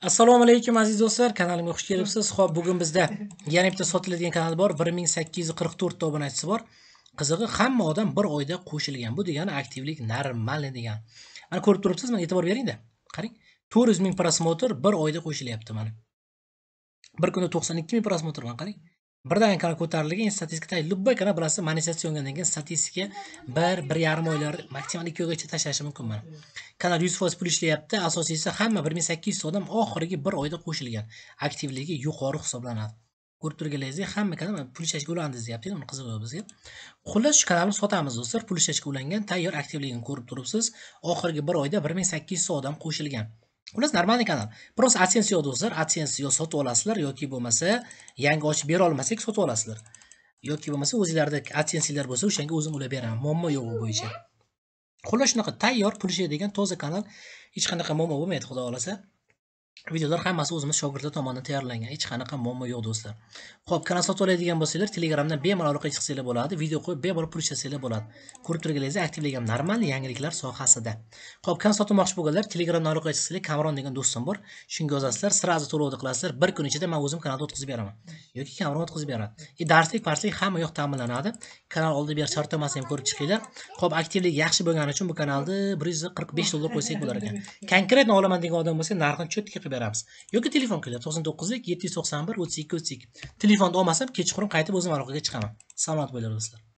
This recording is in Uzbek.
Assalomu alaykum aziz do'stlar, kanalimga xush kelibsiz. Xo'p, bugun bizda yana bitta sotiladigan kanal bor. 1844 ta obunachisi bor. Qizig'i, hamma odam bir oyda qo'shilgan. Bu degani aktivlik normal degan. Mana ko'rib turibsiz, mana e'tibor bering-da. Qarang, 400 ming prosmotr bir oyda qo'shilyapti mana. Bir kunda 92 ming prosmotr mana qarang. Birdan kanal ko'tarilgan statistika. Любой kanal bilasiz, monetizatsiyaga keyin statistika 1-1,5 oylar, maksimal 2 oygacha tashlashi mumkin mana. Kanal 100% pul ishlayapti. Asosiysi hamma 1800 odam oxirgi 1 oyda qo'shilgan. Aktivligi yuqori hisoblanadi. Ko'rib turganlaringizdek, hamma kanal pul ishlashga ulandi deyapti, uni qizig'i bizga. Xullas, shu kanalni sotamiz do'stlar. Pul ishlashga ulangan, tayyor aktivligini ko'rib turibsiz. Oxirgi 1 oyda 1800 odam qo'shilgan. Xullas, normal kanal. Просто AdSense yo'q do'stlar. AdSense yo sotib olasizlar yoki bo'lmasa yangi ochib bera olmasak sotib olasizlar. Yoki bo'lmasa o'zingizlarda AdSense'lar bo'lsa, o'shanga o'zim ulab beraman. Muammo yo'q bu bo'yicha. Xullas, shunaqa tayyor pul ishlaydigan toza kanal. Hech qanaqa muammo bo'lmaydi, xudo xolasa. Videolar hammasi o'zimiz shogirdlar tomonidan tayyorlangan. Hech qanaqa muammo yo'q do'stlar. Xo'p, kanal sotib oladigan bo'lsanglar, Telegramdan bemalol aloqaga chiqsanglar bo'ladi. Video qo'yib bemalol pul ishlasanglar bo'ladi. Ko'rib turganlaringizdek, aktivlik ham normal, yangiliklar sohasida. Xo'p, kanal sotmoqchi bo'lganlar Telegramdan aloqaga chiqsanglar, Kamron degan do'stim bor. Shunga yozasizlar, sirazi to'lovni qilasizlar. Bir kun ichida men o'zim kanalda o'tkazib beraman. Yoki Kamron o'tkazib beradi. Darslik hamma yoq ta'minlanadi. Kanal oldi ber shartnomasini ham ko'rib chiqinglar. Xo'p, aktivlik yaxshi bo'lgani uchun bu kanalni $145 qo'ysak bo'lar ekan. Konkret olaman degan odam bo'lsa, narxini cho'tga qilib beramiz. Yoki telefon qiling 99 791 32 32. Telefonni olmasam, kechqurun qaytib o'zim aloqaga chiqaman. Salomat bo'linglar do'stlar.